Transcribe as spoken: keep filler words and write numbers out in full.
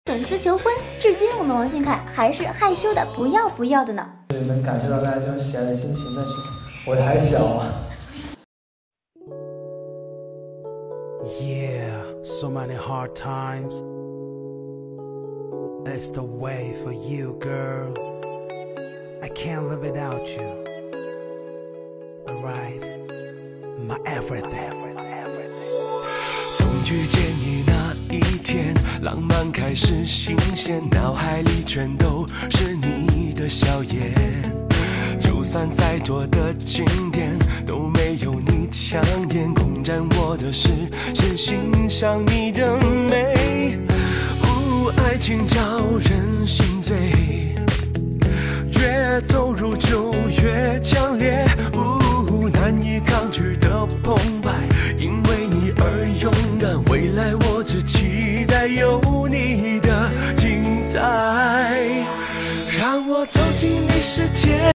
粉丝求婚，至今我们王俊凯还是害羞的不要不要的呢。 能感受到大家这种喜爱的心情，但是我还小啊。 Yeah, so many hard times. It's the way for you, girl. I can't live without you. Alright, my everything. 从遇见你那一天，浪漫开始新鲜，脑海里全都是你的笑颜。就算再多的经典，都没有你抢眼。攻占我的是先欣赏你的美。哦，爱情叫人心醉，越走入就越强烈。哦，难以抗拒的澎湃，因为你而勇敢。未来我只期待有你的精彩，让我走进你世界。